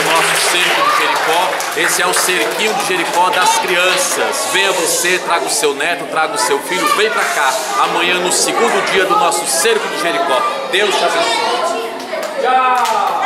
o nosso cerco de Jericó. Esse é o cerquinho de Jericó das crianças. Venha você, traga o seu neto, traga o seu filho, vem pra cá. Amanhã no segundo dia do nosso cerco de Jericó. Deus te abençoe. Tchau!